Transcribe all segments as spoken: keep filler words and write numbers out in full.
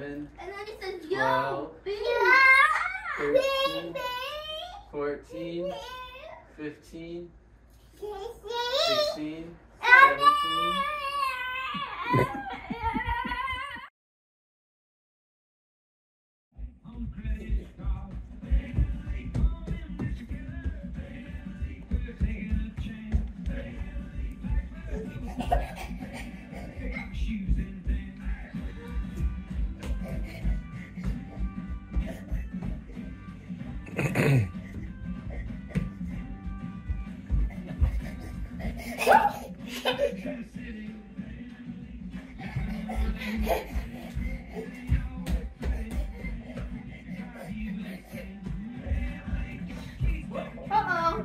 eleven, And then it says, twelve, yo, thirteen, fourteen, fifteen, sixteen, seventeen. Uh-oh.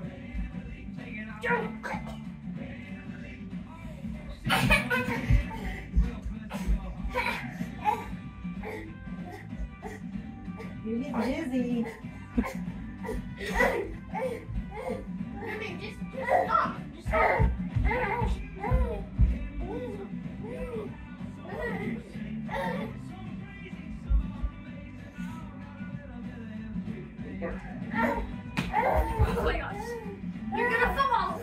You get dizzy. Mommy, just, just stop. Just stop. Oh my gosh. You're gonna fall.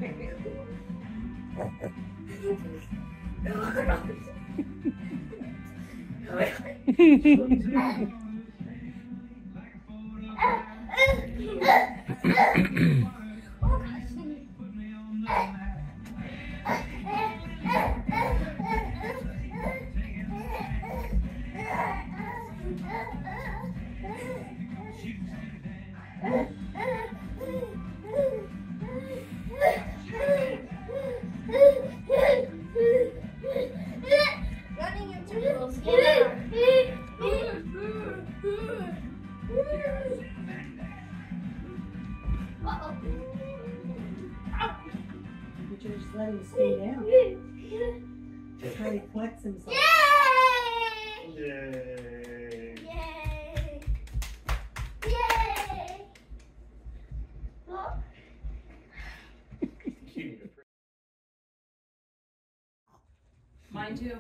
Running into people's hair. Uh-oh. You should just let him stay down. Try to flex himself. Yay! Yay! Yay! Yay! Well, Mine too.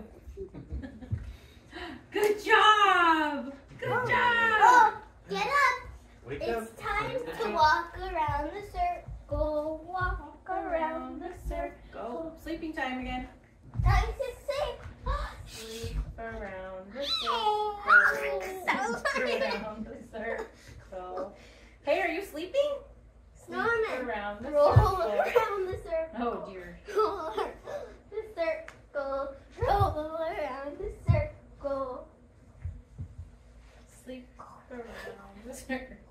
Good job! Good oh, job! oh, get up! Wake It's up. time to walk around the circle. Walk around the circle. Go. Sleeping time again. Time to sing. Sleep around the circle. Sleep around the circle. Hey, are you sleeping? Sleep Snowman. around the Roll circle. around the circle. Oh dear. Roll around the circle. Roll around the circle. Sleep around the circle.